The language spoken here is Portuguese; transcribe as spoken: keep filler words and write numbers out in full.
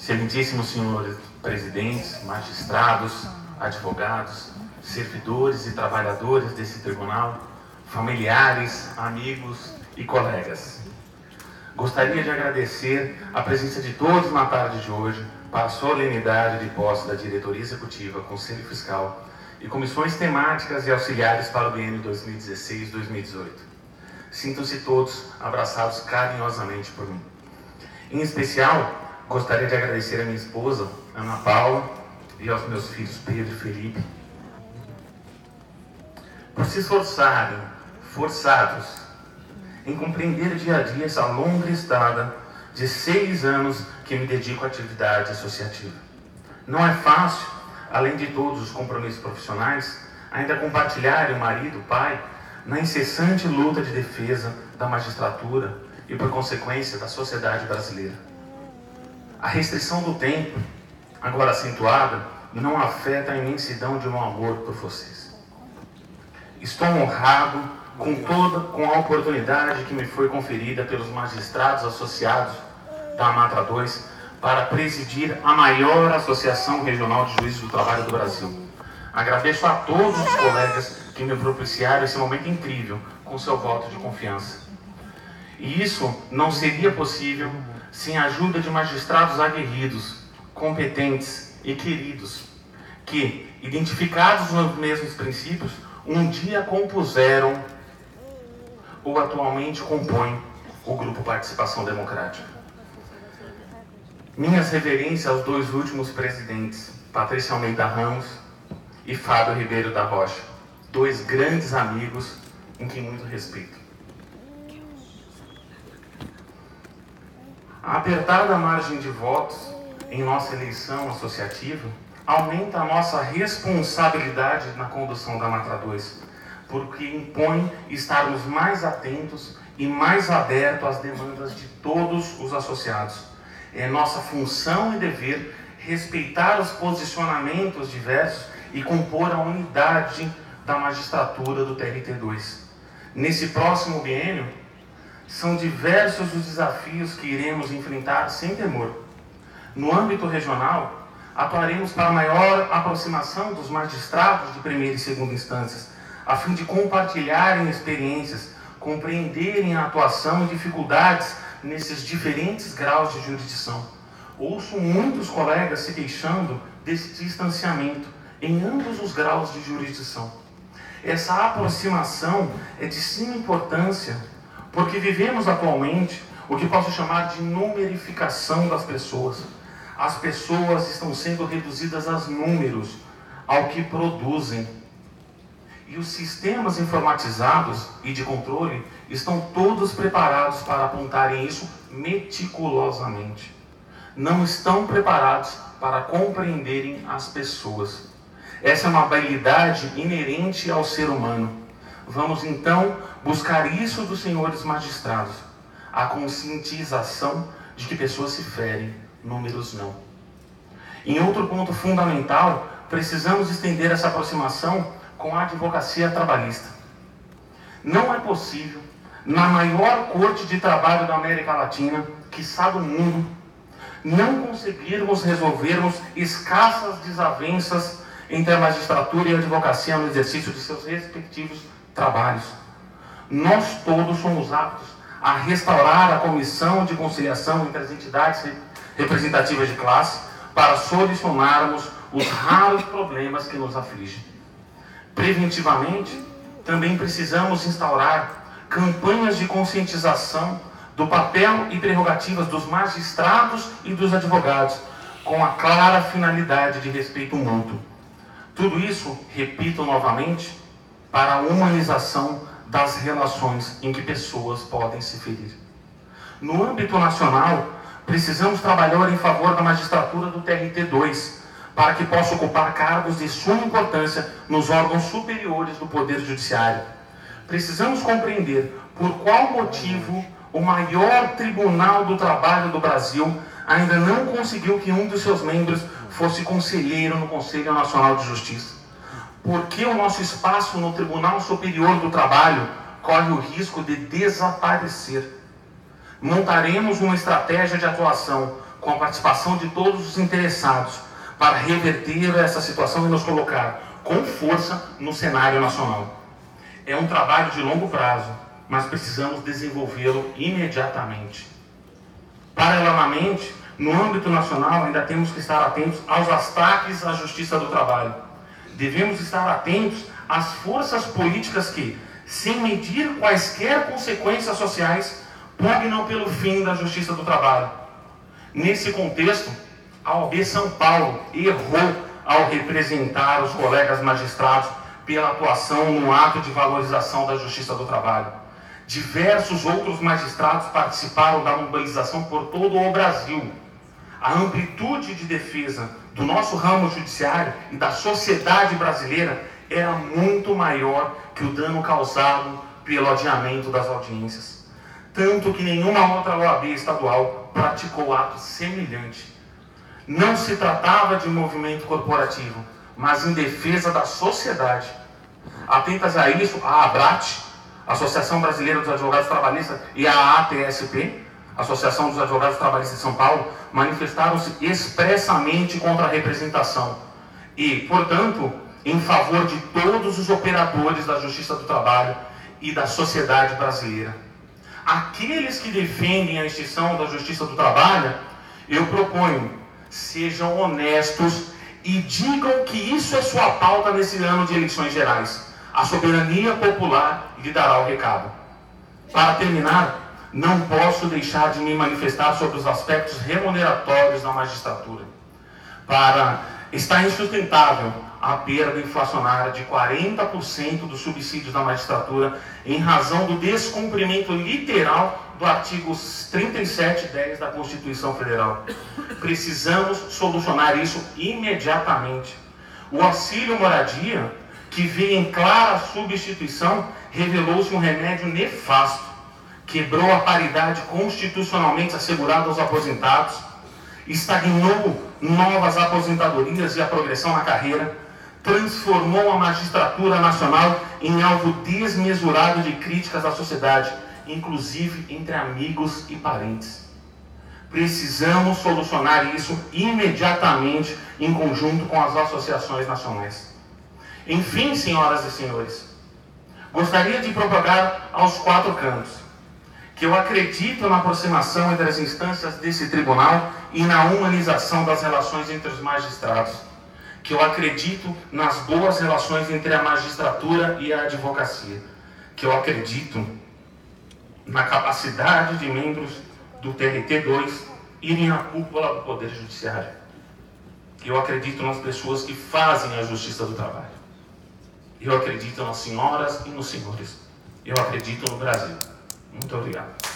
excelentíssimos senhores presidentes, magistrados, advogados, servidores e trabalhadores desse tribunal, familiares, amigos e colegas. Gostaria de agradecer a presença de todos na tarde de hoje para a solenidade de posse da Diretoria Executiva, Conselho Fiscal e comissões temáticas e auxiliares para o biênio dois mil e dezesseis a dois mil e dezoito. Sintam-se todos abraçados carinhosamente por mim. Em especial, gostaria de agradecer a minha esposa, Ana Paula, e aos meus filhos Pedro e Felipe, por se esforçarem, forçados, em compreender dia a dia essa longa estrada de seis anos que me dedico à atividade associativa. Não é fácil, além de todos os compromissos profissionais, ainda compartilhar o marido, o pai, na incessante luta de defesa da magistratura e, por consequência, da sociedade brasileira. A restrição do tempo, agora acentuada, não afeta a imensidão de meu amor por vocês. Estou honrado com toda com a oportunidade que me foi conferida pelos magistrados associados da AMATRA dois para presidir a maior associação regional de juízes do trabalho do Brasil. Agradeço a todos os colegas que me propiciaram esse momento incrível com seu voto de confiança. E isso não seria possível sem a ajuda de magistrados aguerridos, competentes e queridos, que, identificados nos mesmos princípios, um dia compuseram ou atualmente compõem o Grupo Participação Democrática. Minhas reverências aos dois últimos presidentes, Patrícia Almeida Ramos e Fábio Ribeiro da Rocha, dois grandes amigos em quem muito respeito. A apertada margem de votos em nossa eleição associativa aumenta a nossa responsabilidade na condução da AMATRA dois, porque impõe estarmos mais atentos e mais abertos às demandas de todos os associados. É nossa função e dever respeitar os posicionamentos diversos e compor a unidade da magistratura do T R T dois. Nesse próximo biênio, são diversos os desafios que iremos enfrentar sem temor. No âmbito regional, atuaremos para maior aproximação dos magistrados de primeira e segunda instâncias, a fim de compartilharem experiências, compreenderem a atuação e dificuldades nesses diferentes graus de jurisdição. Ouço muitos colegas se queixando desse distanciamento em ambos os graus de jurisdição. Essa aproximação é de suma importância, porque vivemos atualmente o que posso chamar de numerificação das pessoas. As pessoas estão sendo reduzidas a números, ao que produzem. E os sistemas informatizados e de controle estão todos preparados para apontarem isso meticulosamente. Não estão preparados para compreenderem as pessoas. Essa é uma habilidade inerente ao ser humano. Vamos então buscar isso dos senhores magistrados, a conscientização de que pessoas se ferem, números não. Em outro ponto fundamental, precisamos estender essa aproximação com a advocacia trabalhista. Não é possível, na maior corte de trabalho da América Latina, quiçá do mundo, não conseguirmos resolvermos escassas desavenças entre a magistratura e a advocacia no exercício de seus respectivos trabalhos. Nós todos somos aptos a restaurar a comissão de conciliação entre as entidades representativas de classe para solucionarmos os raros problemas que nos afligem. Preventivamente, também precisamos instaurar campanhas de conscientização do papel e prerrogativas dos magistrados e dos advogados, com a clara finalidade de respeito mútuo. Tudo isso, repito novamente, para a humanização das relações em que pessoas podem se ferir. No âmbito nacional, precisamos trabalhar em favor da magistratura do T R T dois, para que possa ocupar cargos de suma importância nos órgãos superiores do Poder Judiciário. Precisamos compreender por qual motivo o maior tribunal do trabalho do Brasil ainda não conseguiu que um dos seus membros fosse conselheiro no Conselho Nacional de Justiça. Por que o nosso espaço no Tribunal Superior do Trabalho corre o risco de desaparecer? Montaremos uma estratégia de atuação com a participação de todos os interessados, para reverter essa situação e nos colocar com força no cenário nacional. É um trabalho de longo prazo, mas precisamos desenvolvê-lo imediatamente. Paralelamente, no âmbito nacional, ainda temos que estar atentos aos ataques à justiça do trabalho. Devemos estar atentos às forças políticas que, sem medir quaisquer consequências sociais, pugnam pelo fim da justiça do trabalho. Nesse contexto, a O A B São Paulo errou ao representar os colegas magistrados pela atuação no ato de valorização da justiça do trabalho. Diversos outros magistrados participaram da mobilização por todo o Brasil. A amplitude de defesa do nosso ramo judiciário e da sociedade brasileira era muito maior que o dano causado pelo adiamento das audiências. Tanto que nenhuma outra O A B estadual praticou ato semelhante. Não se tratava de um movimento corporativo, mas em defesa da sociedade. Atentas a isso, a ABRAT, Associação Brasileira dos Advogados Trabalhistas, e a A T S P, Associação dos Advogados Trabalhistas de São Paulo, manifestaram-se expressamente contra a representação e, portanto, em favor de todos os operadores da Justiça do Trabalho e da sociedade brasileira. Aqueles que defendem a extinção da Justiça do Trabalho, eu proponho, sejam honestos e digam que isso é sua pauta nesse ano de eleições gerais. A soberania popular lhe dará o recado. Para terminar, não posso deixar de me manifestar sobre os aspectos remuneratórios da magistratura. Para está insustentável a perda inflacionária de quarenta por cento dos subsídios da magistratura em razão do descumprimento literal do artigo trinta e sete, dez da Constituição Federal. Precisamos solucionar isso imediatamente. O auxílio moradia, que veio em clara substituição, revelou-se um remédio nefasto. Quebrou a paridade constitucionalmente assegurada aos aposentados, estagnou novas aposentadorias e a progressão na carreira, transformou a magistratura nacional em alvo desmesurado de críticas da sociedade, inclusive entre amigos e parentes. Precisamos solucionar isso imediatamente em conjunto com as associações nacionais. Enfim, senhoras e senhores, gostaria de propagar aos quatro cantos que eu acredito na aproximação entre as instâncias desse tribunal e na humanização das relações entre os magistrados, que eu acredito nas boas relações entre a magistratura e a advocacia, que eu acredito na capacidade de membros do T R T dois irem à cúpula do Poder Judiciário, que eu acredito nas pessoas que fazem a justiça do trabalho, eu acredito nas senhoras e nos senhores, eu acredito no Brasil. Muito obrigado.